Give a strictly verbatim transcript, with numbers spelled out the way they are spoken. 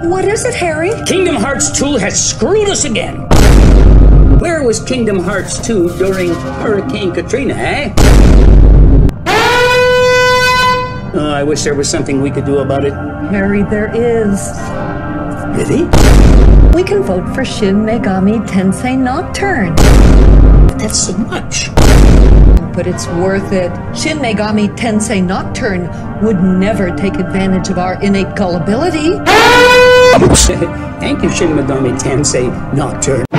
What is it, Harry? Kingdom Hearts two has screwed us again. Where was Kingdom Hearts two during Hurricane Katrina, eh? Oh, I wish there was something we could do about it. Harry, there is. Really? We can vote for Shin Megami Tensei Nocturne. That's so much. But it's worth it. Shin Megami Tensei Nocturne would never take advantage of our innate gullibility. Thank you, Shin Megami Tensei Nocturne.